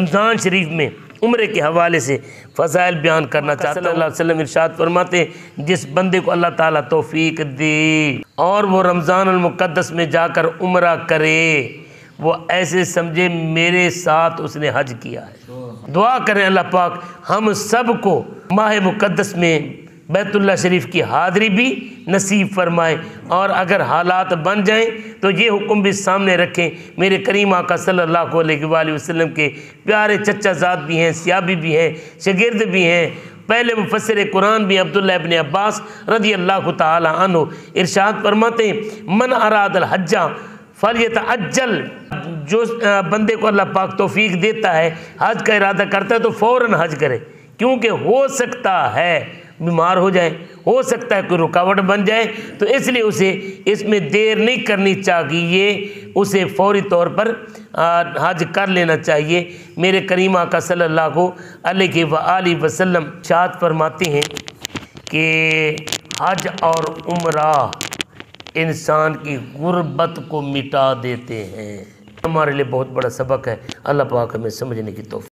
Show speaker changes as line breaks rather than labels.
रमज़ान शरीफ में उम्रे के हवाले से फ़ज़ाइल बयान करना चाहता हूँ। सल्लल्लाहु अलैहि वसल्लम इरशाद फरमाते, जिस बंदे को अल्लाह ताला तौफीक दे और वो रमज़ान अल मुक़द्दस में जाकर उम्रा करे, वो ऐसे समझे मेरे साथ उसने हज किया है। दुआ करें अल्लाह पाक हम सब को माह मुक़द्दस में बैतुल्लाह शरीफ की हाज़िरी भी नसीब फरमाए, और अगर हालात बन जाएं तो ये हुक्म भी सामने रखें। मेरे करीम आका सल्लल्लाहु अलैहि वसल्लम के प्यारे चचा ज़ाद भी हैं, सियाबी भी हैं, शागिर्द भी हैं, पहले मुफस्सिर कुरान भी अब्दुल्लाह इब्न अब्बास रज़ी अल्लाह ताला अन्हु इरशाद फरमाते हैं, मन अरादल हज्जा फलियतअज्जल, जो बंदे को अल्लाह पाक तौफीक देता है, हज का इरादा करता है तो फ़ौरन हज करे, क्योंकि हो सकता है बीमार हो जाए, हो सकता है कोई रुकावट बन जाए, तो इसलिए उसे इसमें देर नहीं करनी चाहिए, उसे फौरी तौर पर हज कर लेना चाहिए। मेरे करीम आका सल्लल्लाहु अलैहि वसल्लम इरशाद फरमाते हैं कि हज और उम्रा इंसान की गुर्बत को मिटा देते हैं। हमारे लिए बहुत बड़ा सबक है। अल्लाह पाक हमें समझने की तौफीक